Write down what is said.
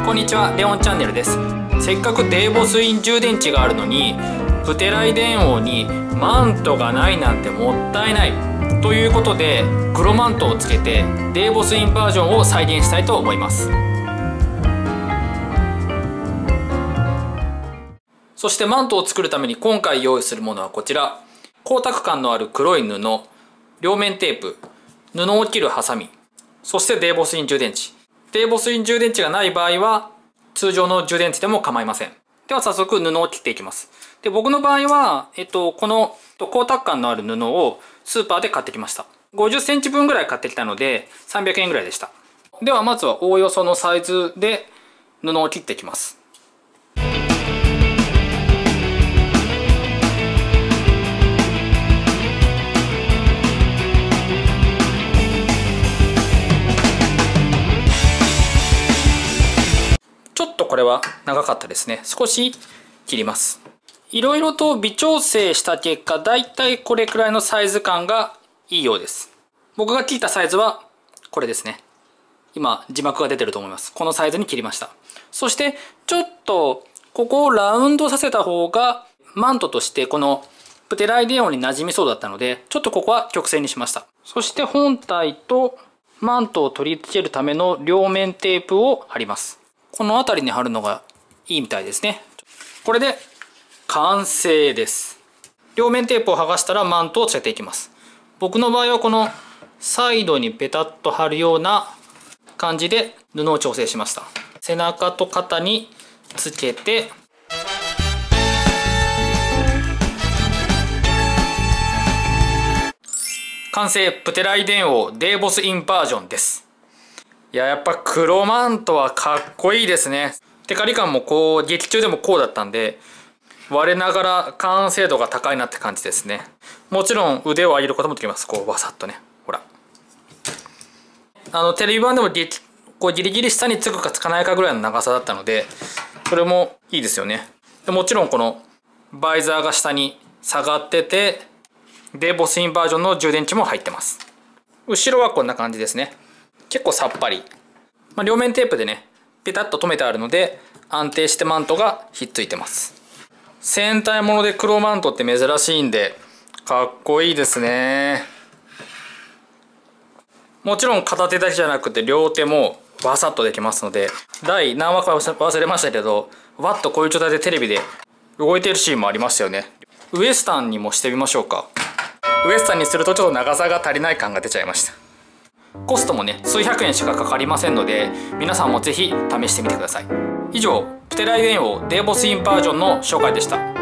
こんにちは、レオンチャンネルです。せっかくデーボスイン充電池があるのにプテライ電王にマントがないなんてもったいないということで、黒マントをつけてデーボスインバージョンを再現したいと思います。そしてマントを作るために今回用意するものはこちら。光沢感のある黒い布、両面テープ、布を切るハサミ、そしてデーボスイン充電池。デーボスイン充電池がない場合は通常の充電池でも構いません。では早速布を切っていきます。で、僕の場合は、この光沢感のある布をスーパーで買ってきました。50センチ分ぐらい買ってきたので300円ぐらいでした。ではまずはおおよそのサイズで布を切っていきます。ちょっとこれは長かったですね。少し切ります。いろいろと微調整した結果、だいたいこれくらいのサイズ感がいいようです。僕が切ったサイズはこれですね。今字幕が出てると思います。このサイズに切りました。そしてちょっとここをラウンドさせた方がマントとしてこのプテライ電王に馴染みそうだったので、ちょっとここは曲線にしました。そして本体とマントを取り付けるための両面テープを貼ります。この辺りに貼るのがいいみたいですね。これで完成です。両面テープを剥がしたらマントをつけていきます。僕の場合はこのサイドにペタッと貼るような感じで布を調整しました。背中と肩につけて、完成プテライ電王デーボスインバージョンです。いや、やっぱ黒マントはかっこいいですね。テカリ感もこう劇中でもこうだったんで、我ながら完成度が高いなって感じですね。もちろん腕を上げることもできます。こうわさっとね、ほら。テレビ版でもこうギリギリ下につくかつかないかぐらいの長さだったので、それもいいですよね。でもちろんこのバイザーが下に下がってて、デーボスインバージョンの充電池も入ってます。後ろはこんな感じですね。結構さっぱり。両面テープでね、ピタッと留めてあるので安定してマントがひっついてます。戦隊もので黒マントって珍しいんでかっこいいですね。もちろん片手だけじゃなくて両手もバサッとできますので、第何話か忘れましたけど、わっとこういう状態でテレビで動いてるシーンもありましたよね。ウエスタンにもしてみましょうか。ウエスタンにするとちょっと長さが足りない感が出ちゃいました。コストもね、数百円しかかかりませんので、皆さんもぜひ試してみてください。以上、プテライ電王デーボスインバージョンの紹介でした。